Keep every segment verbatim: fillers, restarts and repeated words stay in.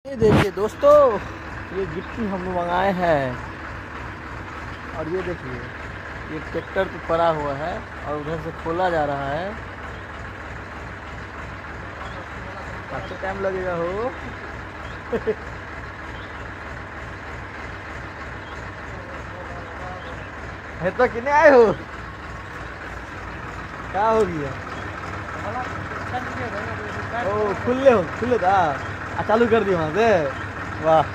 ये देखिए दोस्तों, ये गिट्टी हम लोग मंगाए हैं और ये देखिए ये ट्रैक्टर पे पड़ा हुआ है और उधर से खोला जा रहा है। अच्छा टाइम लगेगा हो। है तो किने आए हो, क्या हो गया? ओ खुले हो, खुले था आ, चालू कर दिया वहां से। वाह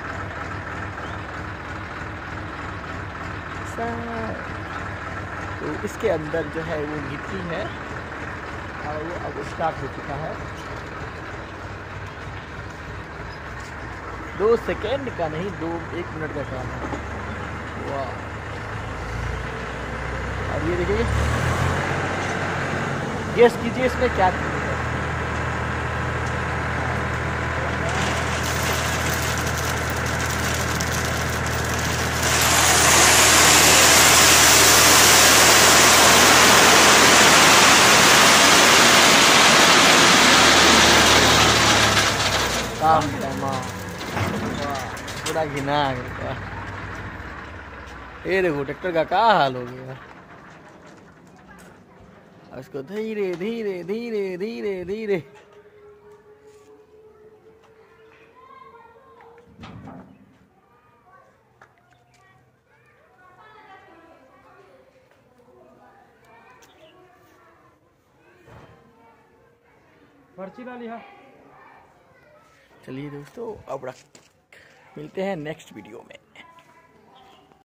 तो इसके अंदर जो है वो गिट्टी है और वो अब स्टार्ट हो चुका है। दो सेकेंड का नहीं, दो एक मिनट का काम है। वाह, अब ये देखिए, गेस कीजिए इसमें क्या है। काम तमाम, पूरा घिना गया। ये देखो ट्रैक्टर का क्या हाल हो गया। उसको धीरे धीरे धीरे धीरे धीरे पर्ची ला लिया। चलिए दोस्तों, अब मिलते हैं नेक्स्ट वीडियो में।